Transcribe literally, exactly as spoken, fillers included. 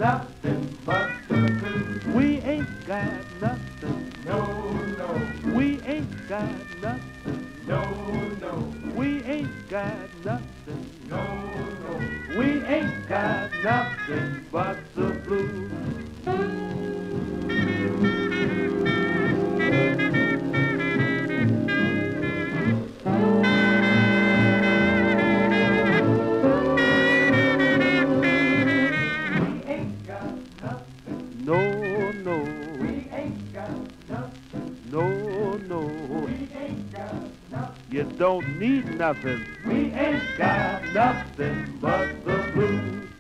nothing but the blues. We ain't got nothing. No, no. We ain't got nothing. No, no. We ain't got nothing. No, no. We ain't got nothing but the blues. No, no. We ain't got nothing. No, no. We ain't got nothing. You don't need nothing. We ain't got nothing but the blues.